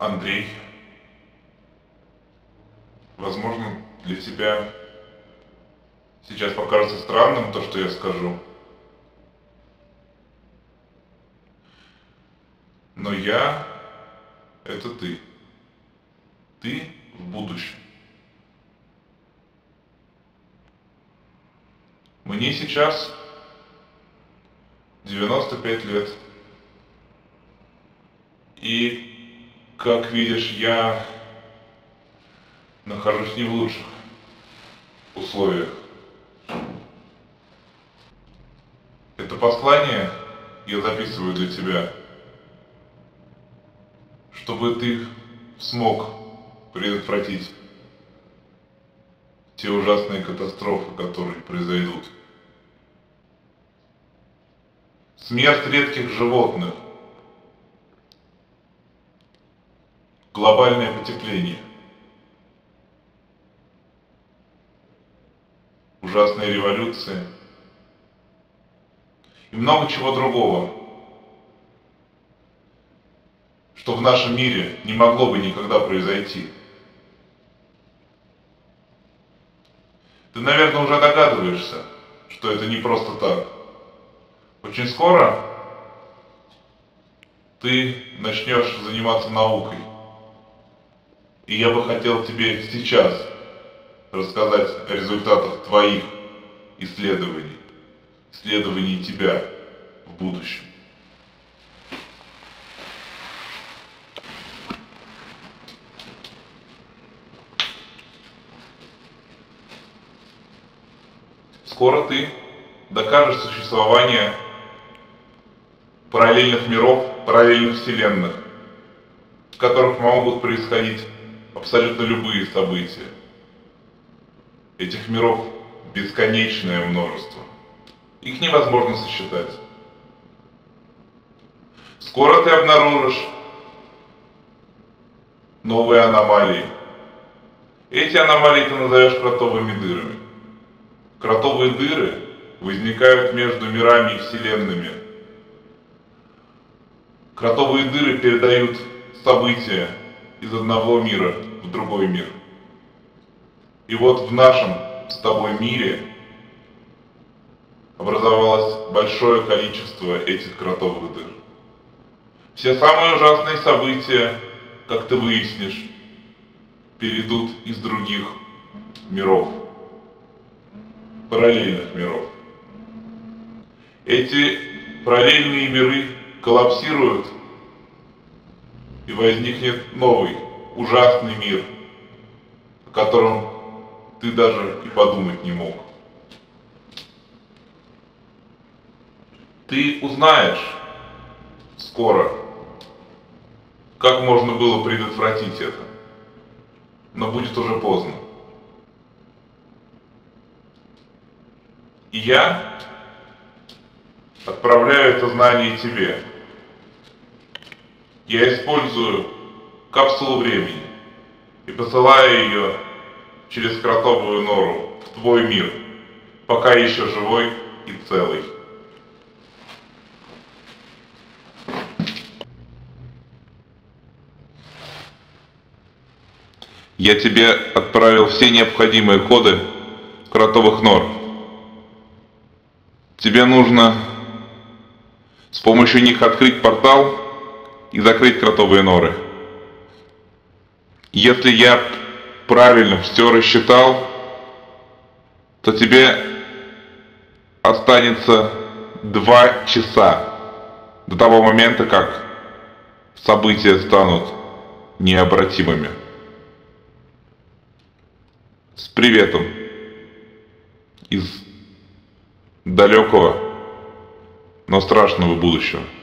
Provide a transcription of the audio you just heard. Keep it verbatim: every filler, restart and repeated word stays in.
Андрей, возможно, для тебя сейчас покажется странным то, что я скажу, но я — это ты. Ты в будущем. Мне сейчас девяносто пять лет. И, как видишь, я нахожусь не в лучших условиях. Это послание я записываю для тебя, чтобы ты смог предотвратить те ужасные катастрофы, которые произойдут. Смерть редких животных, глобальное потепление, ужасные революции и много чего другого, что в нашем мире не могло бы никогда произойти. Ты, наверное, уже догадываешься, что это не просто так. Очень скоро ты начнешь заниматься наукой. И я бы хотел тебе сейчас рассказать о результатах твоих исследований, исследований тебя в будущем. Скоро ты докажешь существование параллельных миров, параллельных вселенных, в которых могут происходить абсолютно любые события. Этих миров бесконечное множество. Их невозможно сосчитать. Скоро ты обнаружишь новые аномалии. Эти аномалии ты назовешь кротовыми дырами. Кротовые дыры возникают между мирами и вселенными. Кротовые дыры передают события из одного мира в другой мир. И вот в нашем с тобой мире образовалось большое количество этих кротовых дыр. Все самые ужасные события, как ты выяснишь, перейдут из других миров, параллельных миров. Эти параллельные миры коллапсируют, и возникнет новый, ужасный мир, о котором ты даже и подумать не мог. Ты узнаешь скоро, как можно было предотвратить это, но будет уже поздно. И я отправляю это знание тебе. Я использую капсулу времени и посылаю ее через кротовую нору в твой мир, пока еще живой и целый. Я тебе отправил все необходимые коды кротовых нор. Тебе нужно с помощью них открыть портал и закрыть кротовые норы. Если я правильно все рассчитал, то тебе останется два часа до того момента, как события станут необратимыми. С приветом из далекого, но страшного будущего.